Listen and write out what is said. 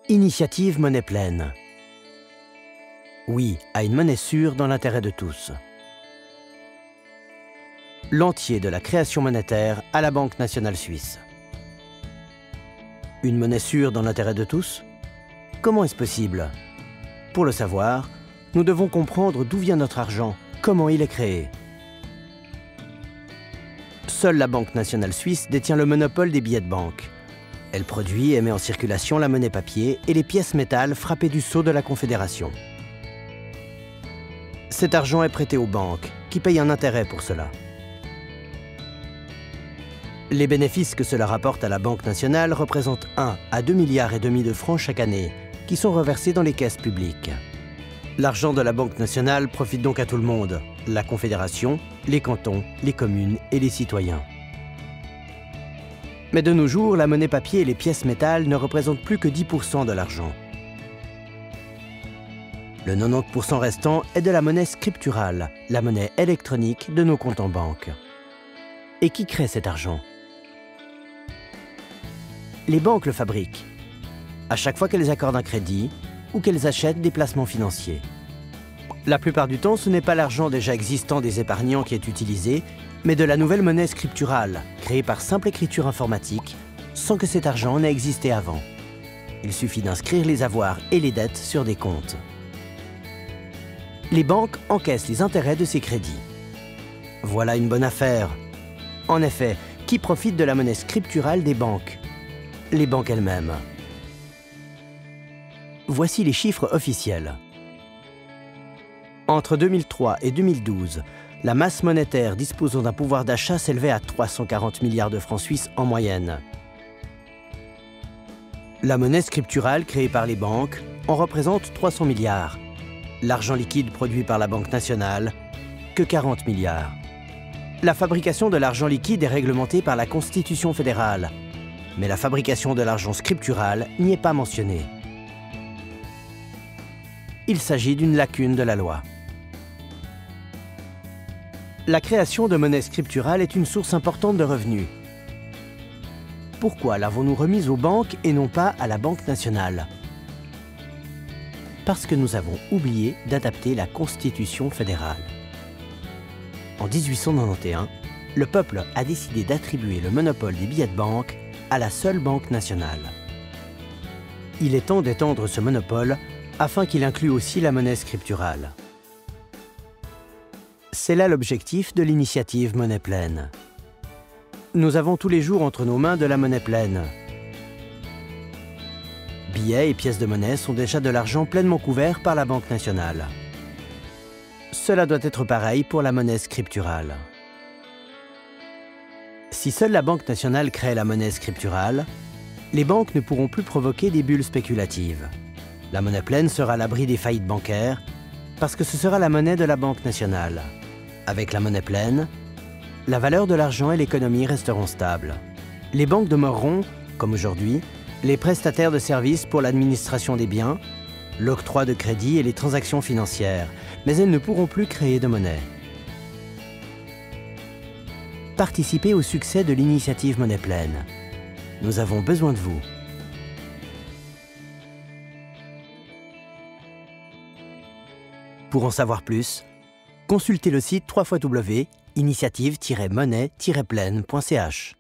Initiative Monnaie Pleine. Oui à une monnaie sûre dans l'intérêt de tous. L'entier de la création monétaire à la Banque nationale suisse. Une monnaie sûre dans l'intérêt de tous? Comment est-ce possible? Pour le savoir, nous devons comprendre d'où vient notre argent, comment il est créé. Seule la Banque nationale suisse détient le monopole des billets de banque. Elle produit et met en circulation la monnaie papier et les pièces métal frappées du sceau de la Confédération. Cet argent est prêté aux banques, qui payent un intérêt pour cela. Les bénéfices que cela rapporte à la Banque nationale représentent 1 à 2,5 milliards de francs chaque année, qui sont reversés dans les caisses publiques. L'argent de la Banque nationale profite donc à tout le monde, la Confédération, les cantons, les communes et les citoyens. Mais de nos jours, la monnaie papier et les pièces métal ne représentent plus que 10% de l'argent. Le 90% restant est de la monnaie scripturale, la monnaie électronique de nos comptes en banque. Et qui crée cet argent? Les banques le fabriquent, à chaque fois qu'elles accordent un crédit ou qu'elles achètent des placements financiers. La plupart du temps, ce n'est pas l'argent déjà existant des épargnants qui est utilisé, mais de la nouvelle monnaie scripturale, créée par simple écriture informatique, sans que cet argent n'ait existé avant. Il suffit d'inscrire les avoirs et les dettes sur des comptes. Les banques encaissent les intérêts de ces crédits. Voilà une bonne affaire. En effet, qui profite de la monnaie scripturale des banques? Les banques elles-mêmes. Voici les chiffres officiels. Entre 2003 et 2012, la masse monétaire disposant d'un pouvoir d'achat s'élevait à 340 milliards de francs suisses en moyenne. La monnaie scripturale créée par les banques en représente 300 milliards. L'argent liquide produit par la Banque nationale, que 40 milliards. La fabrication de l'argent liquide est réglementée par la Constitution fédérale, mais la fabrication de l'argent scriptural n'y est pas mentionnée. Il s'agit d'une lacune de la loi. La création de monnaie scripturale est une source importante de revenus. Pourquoi l'avons-nous remise aux banques et non pas à la Banque nationale? Parce que nous avons oublié d'adapter la Constitution fédérale. En 1891, le peuple a décidé d'attribuer le monopole des billets de banque à la seule Banque nationale. Il est temps d'étendre ce monopole afin qu'il inclue aussi la monnaie scripturale. C'est là l'objectif de l'initiative Monnaie Pleine. Nous avons tous les jours entre nos mains de la monnaie pleine. Billets et pièces de monnaie sont déjà de l'argent pleinement couvert par la Banque nationale. Cela doit être pareil pour la monnaie scripturale. Si seule la Banque nationale crée la monnaie scripturale, les banques ne pourront plus provoquer des bulles spéculatives. La monnaie pleine sera à l'abri des faillites bancaires parce que ce sera la monnaie de la Banque nationale. Avec la monnaie pleine, la valeur de l'argent et l'économie resteront stables. Les banques demeureront, comme aujourd'hui, les prestataires de services pour l'administration des biens, l'octroi de crédit et les transactions financières, mais elles ne pourront plus créer de monnaie. Participez au succès de l'initiative Monnaie Pleine. Nous avons besoin de vous. Pour en savoir plus, consultez le site www.initiative-monnaie-pleine.ch.